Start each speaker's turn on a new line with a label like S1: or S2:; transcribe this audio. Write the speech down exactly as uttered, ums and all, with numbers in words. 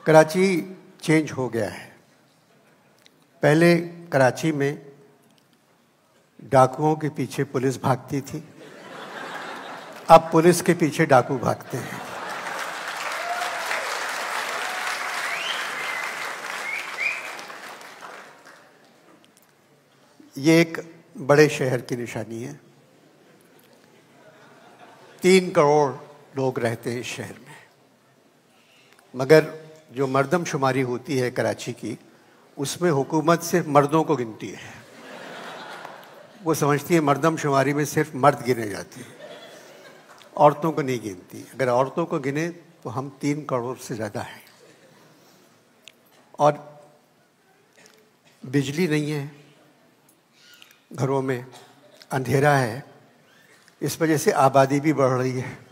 S1: Karachi change हो गया है। पहले कराची में डाकुओं के पीछे पुलिस भागती थी, अब पुलिस के पीछे डाकू भागते हैं। ये एक बड़े शहर की निशानी है। तीन करोड़ लोग रहते हैं इस शहर में, मगर जो मर्दमशुमारी होती है कराची की, उसमें हुकूमत सिर्फ मर्दों को गिनती है। वो समझती है मर्दमशुमारी में सिर्फ मर्द गिने जाते हैं, औरतों को नहीं गिनती। अगर औरतों को गिने तो हम तीन करोड़ से ज़्यादा हैं। और बिजली नहीं है घरों में, अंधेरा है, इस वजह से आबादी भी बढ़ रही है।